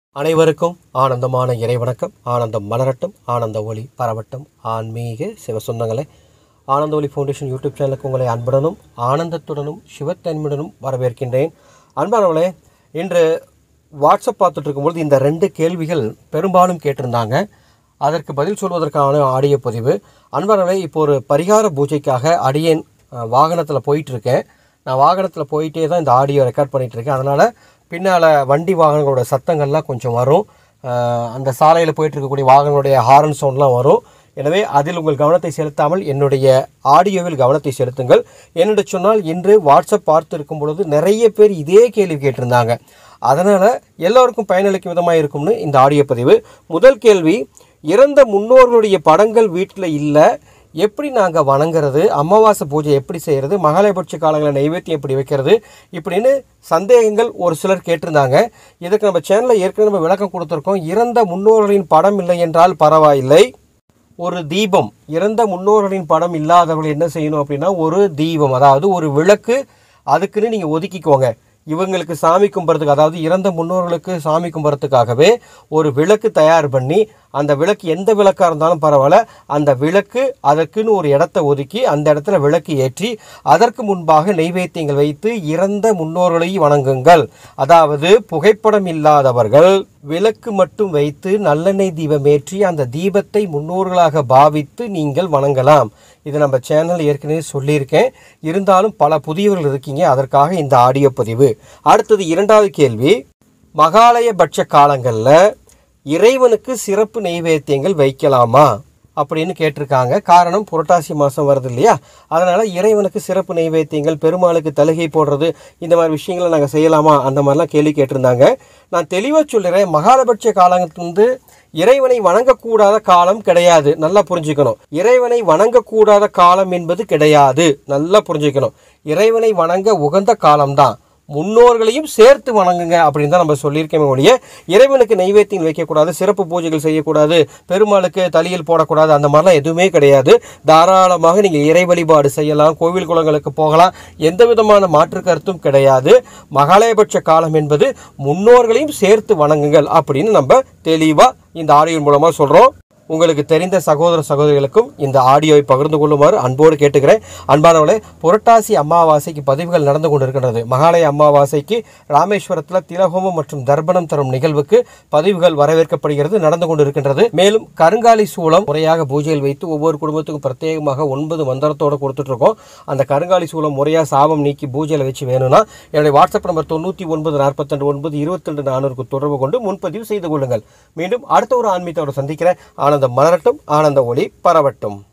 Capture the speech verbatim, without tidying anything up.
அனைவருக்கும் ஆனந்தமான இறைவணக்கம். ஆனந்தம் மலரட்டும், ஆனந்த ஒளி பரவட்டும். ஆன்மீக சிவ சொந்தங்களே, ஆனந்த ஒளி ஃபவுண்டேஷன் யூடியூப் சேனலுக்கு உங்களை அன்புடனும் ஆனந்தத்துடனும் சிவத்தன்மையுடனும் வரவேற்கின்றேன். அன்பானவர்களே, இன்று வாட்ஸ்அப் பார்த்துட்டு இருக்கும்போது இந்த ரெண்டு கேள்விகள் பெரும்பாலும் கேட்டிருந்தாங்க. அதற்கு பதில் சொல்வதற்கான ஆடியோ பதிவு. அன்பானவர்களே, இப்போ ஒரு பரிகார பூஜைக்காக அடியேன் வாகனத்தில் போயிட்டுருக்கேன். நான் வாகனத்தில் போயிட்டே தான் இந்த ஆடியோ ரெக்கார்ட் பண்ணிகிட்ருக்கேன். அதனால் பின்னால் வண்டி வாகனங்களோட சத்தங்கள்லாம் கொஞ்சம் வரும். அந்த சாலையில் போயிட்டுருக்கக்கூடிய வாகனங்களுடைய ஹாரன் சவுண்ட்லாம் வரும். எனவே அதில் உங்கள் கவனத்தை செலுத்தாமல் என்னுடைய ஆடியோவில் கவனத்தை செலுத்துங்கள். என்னென்று சொன்னால், இன்று வாட்ஸ்அப் பார்த்து இருக்கும் பொழுது நிறைய பேர் இதே கேள்வி கேட்டிருந்தாங்க. அதனால் எல்லோருக்கும் பயனளிக்கும் விதமாக இருக்கும்னு இந்த ஆடியோ பதிவு. முதல் கேள்வி, இறந்த முன்னோர்களுடைய படங்கள் வீட்டில் இல்லை, எப்படி நாங்கள் வணங்குறது, அமாவாசை பூஜை எப்படி செய்கிறது, மகாலயபட்ச காலங்களில் நைவேத்தியம் எப்படி வைக்கிறது, இப்படின்னு சந்தேகங்கள் ஒரு சிலர் கேட்டிருந்தாங்க. இதுக்கு நம்ம சேனலில் ஏற்கனவே நம்ம விளக்கம் கொடுத்துருக்கோம். இறந்த முன்னோர்களின் படம் இல்லை என்றால் பரவாயில்லை, ஒரு தீபம். இறந்த முன்னோர்களின் படம் இல்லாதவர்கள் என்ன செய்யணும் அப்படின்னா, ஒரு தீபம், அதாவது ஒரு விளக்கு அதுக்குன்னு நீங்கள் ஒதுக்கிக்கோங்க. இவங்களுக்கு சாமி கும்புறதுக்கு, அதாவது இறந்த முன்னோர்களுக்கு சாமி கும்புறதுக்காகவே ஒரு விளக்கு தயார் பண்ணி, அந்த விளக்கு எந்த விளக்காக இருந்தாலும் பரவாயில்ல, அந்த விளக்கு அதற்குன்னு ஒரு இடத்த ஒதுக்கி அந்த இடத்துல விளக்கு ஏற்றி அதற்கு முன்பாக நெய்வேத்தியங்கள் வைத்து இறந்த முன்னோர்களை வணங்குங்கள். அதாவது புகைப்படம் இல்லாதவர்கள் விளக்கு மட்டும் வைத்து நல்லெண்ணெய் தீபம் ஏற்றி அந்த தீபத்தை முன்னோர்களாக பாவித்து நீங்கள் வணங்கலாம். இது நம்ம சேனல் ஏற்கனவே சொல்லியிருக்கேன். இருந்தாலும் பல புதியவர்கள் இருக்கீங்க, அதற்காக இந்த ஆடியோ பதிவு. அடுத்தது இரண்டாவது கேள்வி, மகாலயபட்ச காலங்களில் இறைவனுக்கு சிறப்பு நெய்வேத்தியங்கள் வைக்கலாமா அப்படின்னு கேட்டிருக்காங்க. காரணம், புரட்டாசி மாதம் வருது இல்லையா, அதனால் இறைவனுக்கு சிறப்பு நெய்வேத்தியங்கள், பெருமாளுக்கு தலிகை போடுறது, இந்த மாதிரி விஷயங்களை நாங்கள் செய்யலாமா, அந்த மாதிரிலாம் கேள்வி கேட்டிருந்தாங்க. நான் தெளிவாக சொல்லுறேன், மகாலபட்ச காலத்துக்கு வந்து இறைவனை வணங்கக்கூடாத காலம் கிடையாது. நல்லா புரிஞ்சுக்கணும். இறைவனை வணங்கக்கூடாத காலம் என்பது கிடையாது. நல்லா புரிஞ்சுக்கணும். இறைவனை வணங்க உகந்த காலம்தான். முன்னோர்களையும் சேர்த்து வணங்குங்க அப்படின்னு தான் நம்ம சொல்லியிருக்கோமே ஒழிய, இறைவனுக்கு நைவேத்தியம் வைக்கக்கூடாது, சிறப்பு பூஜைகள் செய்யக்கூடாது, பெருமாளுக்கு தலியல் போடக்கூடாது, அந்த மாதிரிலாம் எதுவுமே கிடையாது. தாராளமாக நீங்கள் இறை வழிபாடு செய்யலாம், கோவில் குளங்களுக்கு போகலாம், எந்த விதமான மாற்று கருத்தும் கிடையாது. மகாலயபட்ச காலம் என்பது முன்னோர்களையும் சேர்த்து வணங்குங்கள் அப்படின்னு நம்ம தெளிவாக இந்த ஆடியோ மூலமாக சொல்கிறோம். உங்களுக்கு தெரிந்த சகோதர சகோதரிகளுக்கும் இந்த ஆடியோவை பகிர்ந்து கொள்ளுமாறு அன்போடு கேட்டுக்கிறேன். அன்பானவர்களே, புரட்டாசி அமாவாசைக்கு பதிவுகள் நடந்து கொண்டு இருக்கின்றது. மகாலய அமாவாசைக்கு ராமேஸ்வரத்தில் திலஹோமம் மற்றும் தர்ப்பணம் தரும் நிகழ்வுக்கு பதிவுகள் வரவேற்கப்படுகிறது, நடந்து கொண்டு இருக்கின்றது. மேலும் கருங்காலி சூளம் முறையாக பூஜையில் வைத்து ஒவ்வொரு குடும்பத்துக்கும் பிரத்யேகமாக ஒன்பது மந்திரத்தோடு கொடுத்துட்டு இருக்கோம். அந்த கருங்காலி சூளம் முறையாக சாபம் நீக்கி பூஜையில் வச்சு வேணும்னா என்னுடைய வாட்ஸ்அப் நம்பர் தொண்ணூற்றி ஒன்பது நாற்பத்தி ரெண்டு ஒன்பது இருபத்தி ரெண்டு நானூறுக்கு தொடர்பு கொண்டு முன்பதிவு செய்து கொள்ளுங்கள். மீண்டும் அடுத்த ஒரு ஆன்மீகத்தோடு சந்திக்கிறேன். ஆனந்தம் மலரட்டும், ஆனந்த ஒளி பரவட்டும்.